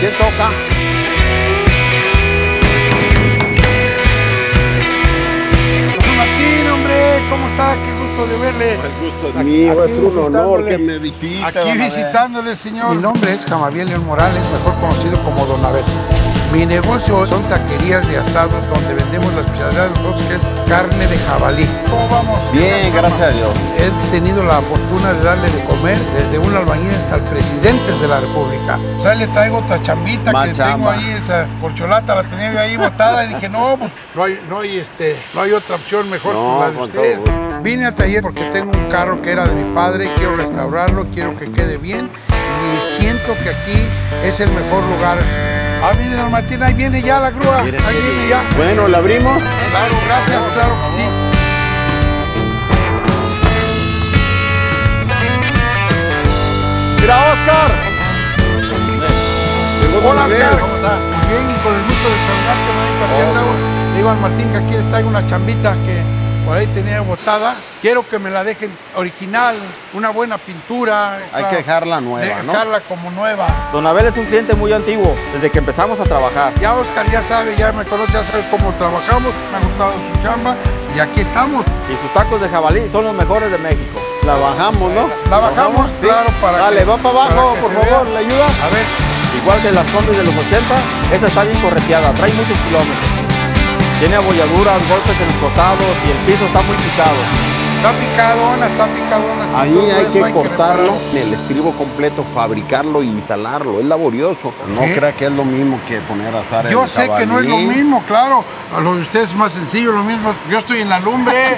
¿Quién toca? Don Martín, hombre, ¿cómo está? Qué gusto de verle. El gusto es mío, es un honor que me visite. Aquí visitándole, señor. Mi nombre es Jamaviel León Morales, mejor conocido como Don Abel. Mi negocio son taquerías de asados donde vendemos la especialidad de nosotros, que es carne de jabalí. ¿Cómo vamos? Bien, gracias a Dios. He tenido la fortuna de darle de comer desde un albañil hasta el presidente de la República. O sea, le traigo otra chambita que tengo ahí, esa corcholata la tenía yo ahí botada y dije, no, pues no hay otra opción mejor que la de usted. Vine al taller porque tengo un carro que era de mi padre, quiero restaurarlo, quiero que quede bien y siento que aquí es el mejor lugar. Ah, viene don Martín, ahí viene ya la grúa, ahí viene ya. Bueno, ¿la abrimos? Claro, gracias, claro que sí. ¡Mira, Oscar! Hola, Oscar. ¿Cómo está? Bien, con el gusto de saludarte, manita. ¿Qué andaba? Le digo al Martín que aquí les traigo una chambita que por ahí tenía botada. Quiero que me la dejen original, una buena pintura. Hay que dejarla nueva, ¿no? Dejarla como nueva. Don Abel es un cliente muy antiguo, desde que empezamos a trabajar. Ya Oscar ya sabe, ya me conoce, ya sabe cómo trabajamos, me ha gustado su chamba y aquí estamos. Y sus tacos de jabalí son los mejores de México. La bajamos, ¿no? La bajamos, sí. Claro, para Dale, que... va para abajo, por favor, ¿le ayuda? A ver. Igual que las combis de los 80, esa está bien correteada, trae muchos kilómetros. Tiene abolladuras, golpes en los costados y el piso está muy picado. Está picadona, sí, ahí hay que cortarlo, el estribo completo, fabricarlo e instalarlo. Es laborioso. No crea que es lo mismo que poner a asar el Yo sé jabalí. que no es lo mismo, claro. A lo de ustedes es más sencillo, lo mismo. Yo estoy en la lumbre.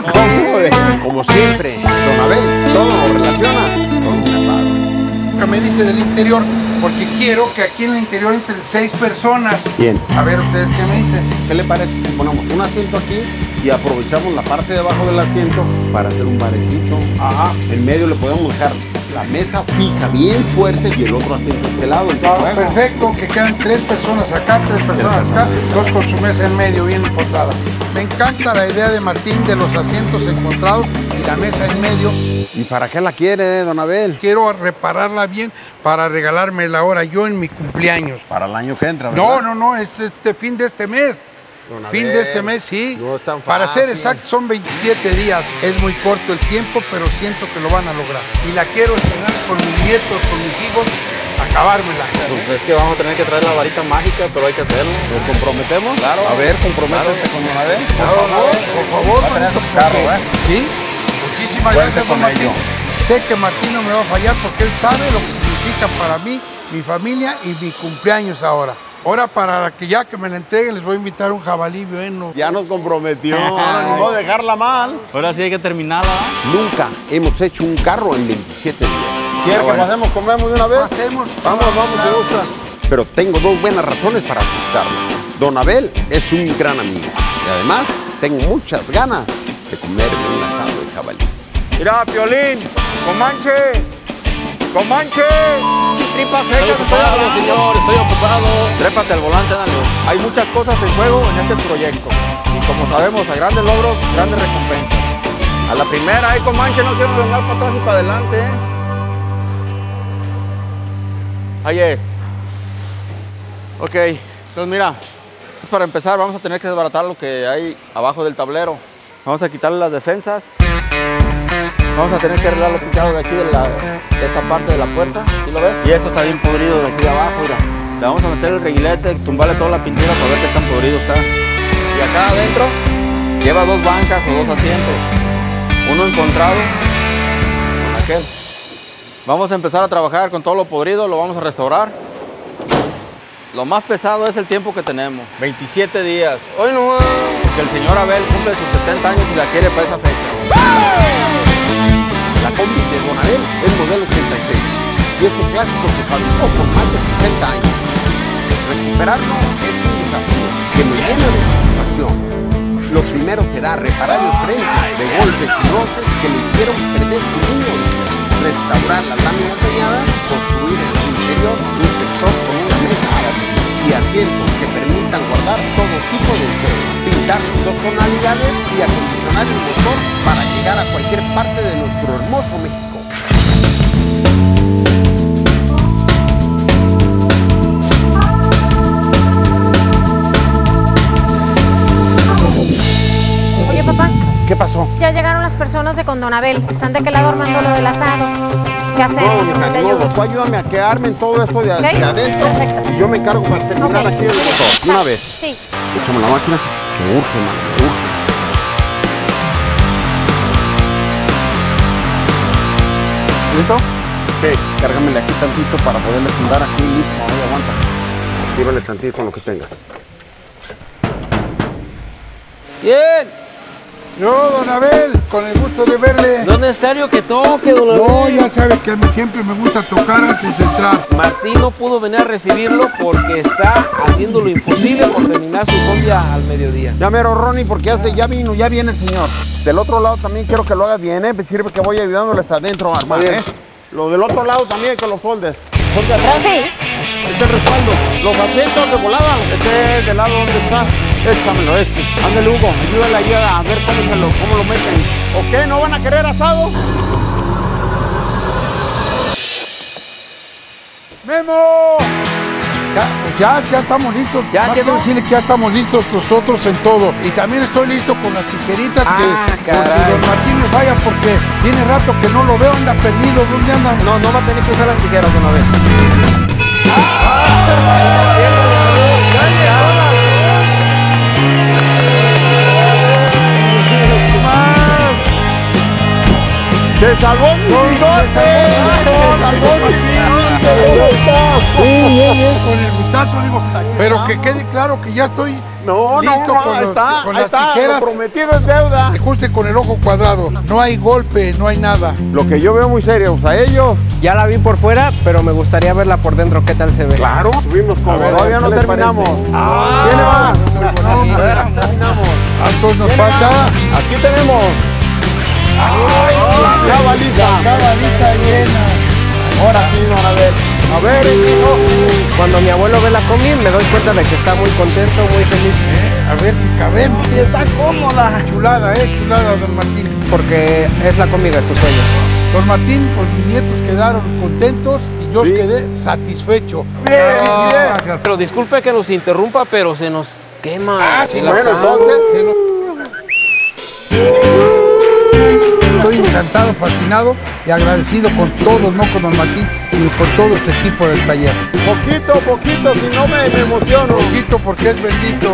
Como siempre, Don Abel, todo lo relaciona con un asado. Que me dice del interior, porque quiero que aquí en el interior entren 6 personas. Bien. A ver, ¿ustedes qué me dicen? ¿Qué le parece si ponemos un asiento aquí y aprovechamos la parte de abajo del asiento para hacer un barecito? Ajá. En medio le podemos dejar la mesa fija, bien fuerte, y el otro asiento a este lado. Perfecto, que quedan 3 personas acá, 3 personas acá, 2 con su mesa en medio, bien portada. Me encanta la idea de Martín de los asientos encontrados y la mesa en medio. ¿Y para qué la quiere, Don Abel? Quiero repararla bien para regalármela ahora yo en mi cumpleaños. Para el año que entra, ¿verdad? No, es fin de este mes. Fin de este mes, sí. No es tan fácil. Para ser exacto, son 27 días. Es muy corto el tiempo, pero siento que lo van a lograr. Y la quiero estrenar con mis nietos, con mis hijos, acabármela. Pues es que vamos a tener que traer la varita mágica, pero hay que hacerlo. ¿Nos comprometemos? Claro. A ver, comprométete con Don Abel. Por favor. Va a tener su carro, ¿eh? Sí. Muchísimas gracias, don Martín. Sé que Martín no me va a fallar porque él sabe lo que significa para mí, mi familia y mi cumpleaños ahora. Ahora, para que ya que me la entreguen, les voy a invitar un jabalí bueno. Ya nos comprometió. No dejarla mal. Ahora sí hay que terminarla. Nunca hemos hecho un carro en 27 días. ¿Quiere que pasemos, comemos de una vez? Pasemos. Vamos, si gusta. Pero tengo 2 buenas razones para aceptarlo. Don Abel es un gran amigo. Y además, tengo muchas ganas de comerme un asado de jabalí. Mira, Piolín, Comanche. Tripas secas. Estoy ocupado, señor, estoy ocupado. Trépate al volante, dale. Hay muchas cosas en juego en este proyecto. Y como sabemos, a grandes logros, grandes recompensas. A la primera, Comanche, no quiero andar para atrás y para adelante, Ahí es. Ok, entonces mira, para empezar vamos a tener que desbaratar lo que hay abajo del tablero. Vamos a quitarle las defensas. Vamos a tener que arreglar lo picado de aquí de esta parte de la puerta, ¿sí lo ves? Y esto está bien podrido de aquí de abajo, mira. Le vamos a meter el reguilete, tumbarle toda la pintura para ver qué tan podrido está. Y acá adentro lleva 2 bancas o 2 asientos. Uno encontrado con aquel. Vamos a empezar a trabajar con todo lo podrido, lo vamos a restaurar. Lo más pesado es el tiempo que tenemos, 27 días. Hoy no, que el señor Abel cumple sus 70 años y la quiere para esa fecha. La combi de Don Abel es modelo 86 y este plástico se fabricó por más de 60 años. Recuperarlo es un desafío que me llena de satisfacción. Lo primero será reparar el frente de golpes y roces que le hicieron perder su niño, restaurar las láminas dañadas, construir en el interior un sector con una mesa y asientos que permitan guardar todo tipo de enseres, pintar 2 tonalidades y acondicionar el motor para llegar a cualquier parte de nuestro hermoso México. personas con Don Abel. Están de aquel lado armando lo del asado. ¿Qué hacemos? No, ¿Cómo te no, ayudo? tú ayúdame a quedarme en todo esto de ¿Ok? adentro. Perfecto. Y yo me encargo para terminar Ok. aquí el motor. De una vez. Sí. Échame la máquina. Me urge, mano, me urge. ¿Listo? Sí. Cárgamele aquí tantito para poderle fundar aquí. Listo, ahí aguanta. Actívale tantito en lo que tenga. Bien, Yo, don Abel, con el gusto de verle. no es necesario que toque, don No, Abel. ya sabe que a mí siempre me gusta tocar antes de entrar. Martín no pudo venir a recibirlo porque está haciendo lo imposible por terminar su comida al mediodía. Ya mero, Ronnie, porque ya vino, ya viene el señor. Del otro lado también quiero que lo hagas bien, ¿eh? Me sirve que voy ayudándoles adentro a armar, ¿eh? Lo del otro lado también que los soldes. ¿Son de atrás? Sí. Este respaldo. Los asientos de volada. Este del lado donde está. Échamelo, este. Ándale, Hugo. Ayúdale ahí a ver cómo lo meten. ¿O qué? ¿No van a querer asado? ¡Memo! Ya estamos listos. ¿Ya Más quedó? que decirle que ya estamos listos nosotros en todo. Y también estoy listo con las tijeritas Ah, que por caray. si don Martín me falla porque tiene rato que no lo veo, anda perdido. ¿Dónde anda? No va a tener que usar las tijeras, don Abel. ¡Se salvó mi bigote! ¡Salvó mi bigote! Con el gustazo, digo. Pero que quede claro que ya estoy No, listo no, con, ahí los- está, con ahí las está, tijeras. lo prometido es deuda. Ajuste con el ojo cuadrado. No hay golpe, no hay nada. Lo que yo veo muy serios a ellos. Ya la vi por fuera, pero me gustaría verla por dentro, ¿qué tal se ve? Claro. Subimos como ver, todavía ¿qué no les terminamos. Ah, ¿Quién más? no, hombre. Terminamos. ¿Cuántos nos ¿Quién falta? más? Aquí tenemos. La cabalista. La cabalita llena. Ahora sí, don Abel. A ver, hijo. Cuando mi abuelo ve la combi, me doy cuenta de que está muy contento, muy feliz, A ver si cabemos. Y está cómoda. Chulada, chulada, don Martín. porque es la combi de sus sueños. Don Martín, pues mis nietos quedaron contentos y yo Sí. quedé satisfecho. Bien, bien. Gracias. Pero disculpe que nos interrumpa, pero se nos quema. el Bueno, asado. entonces. Estoy encantado, fascinado y agradecido con todos, no con don Martín, sino con todo su equipo del taller. Poquito, si no me emociono. Poquito porque es bendito.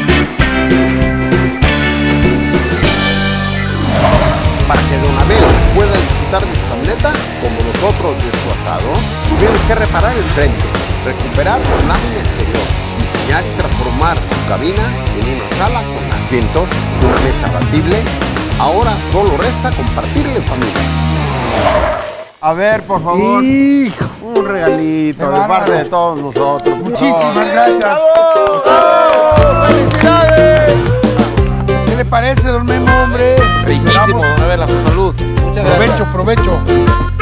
Para que don Abel pueda disfrutar de su camioneta, como nosotros de su asado, tuvimos que reparar el frente, recuperar la lámina exterior, diseñar y transformar su cabina en una sala con asientos, una mesa abatible. Ahora solo resta compartirla en familia. A ver, por favor, Hijo. un regalito de parte de todos nosotros. Muchísimas gracias. ¡Bravo! ¡Bravo! ¡Felicidades! ¿Qué le parece, don Memo, hombre? Riquísimo, don Abel, a su salud. Muchas gracias. Provecho, provecho.